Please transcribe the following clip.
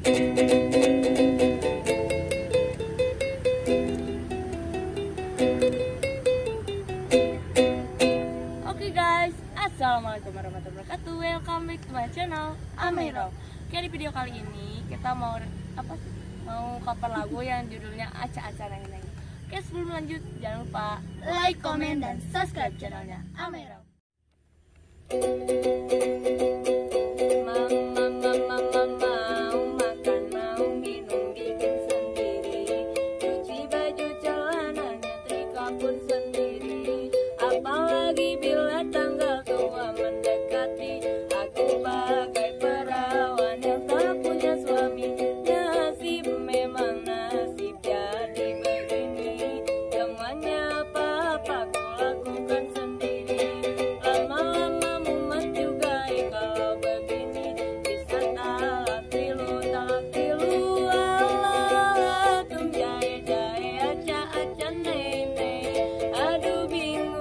Oke guys, assalamualaikum warahmatullahi wabarakatuh. Welcome back to my channel Amero. Oke, di video kali ini kita mau cover lagu yang judulnya Aca-Aca Neng-Neng. Oke, sebelum lanjut jangan lupa like, komen, dan subscribe channelnya Amero. Apalagi bila tanggal tua mendekati, aku bagai perawan yang tak punya suami. Nasib memang nasib jadi begini, semuanya apa-apa ku lakukan sendiri. Lama-lama mumet juga kalau begini, bisa talak tilu Allah tum jahe-jahe aca-aca neng-neng. Aduh bingung